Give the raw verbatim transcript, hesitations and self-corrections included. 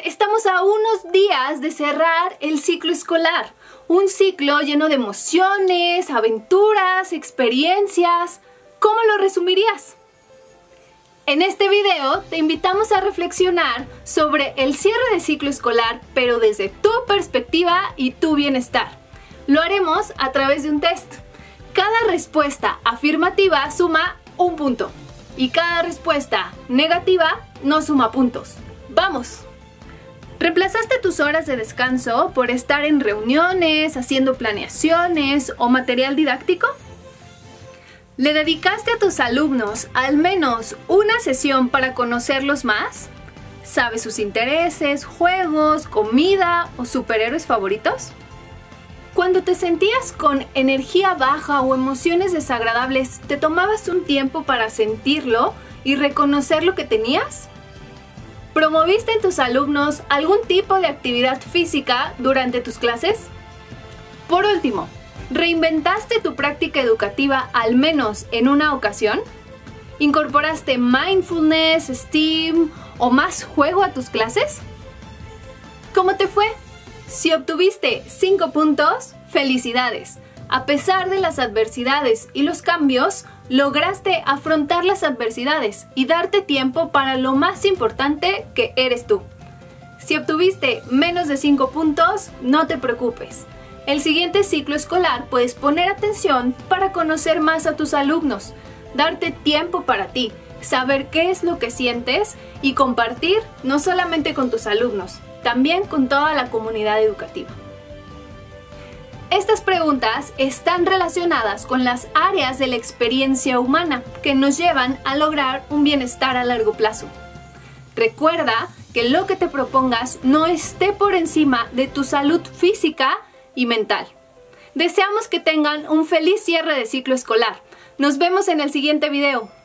estamos a unos días de cerrar el ciclo escolar. Un ciclo lleno de emociones, aventuras, experiencias. ¿Cómo lo resumirías? En este video te invitamos a reflexionar sobre el cierre de ciclo escolar, pero desde tu perspectiva y tu bienestar. Lo haremos a través de un test. Cada respuesta afirmativa suma un punto y cada respuesta negativa no suma puntos. ¡Vamos! ¿Reemplazaste tus horas de descanso por estar en reuniones, haciendo planeaciones o material didáctico? ¿Le dedicaste a tus alumnos al menos una sesión para conocerlos más? ¿Sabes sus intereses, juegos, comida o superhéroes favoritos? Cuando te sentías con energía baja o emociones desagradables, ¿te tomabas un tiempo para sentirlo y reconocer lo que tenías? ¿Promoviste en tus alumnos algún tipo de actividad física durante tus clases? Por último, ¿reinventaste tu práctica educativa al menos en una ocasión? ¿Incorporaste mindfulness, STEAM o más juego a tus clases? ¿Cómo te fue? Si obtuviste cinco puntos, ¡felicidades! A pesar de las adversidades y los cambios, lograste afrontar las adversidades y darte tiempo para lo más importante, que eres tú. Si obtuviste menos de cinco puntos, no te preocupes. El siguiente ciclo escolar puedes poner atención para conocer más a tus alumnos, darte tiempo para ti, saber qué es lo que sientes y compartir no solamente con tus alumnos, también con toda la comunidad educativa. Estas preguntas están relacionadas con las áreas de la experiencia humana que nos llevan a lograr un bienestar a largo plazo. Recuerda que lo que te propongas no esté por encima de tu salud física y mental. Deseamos que tengan un feliz cierre de ciclo escolar. Nos vemos en el siguiente video.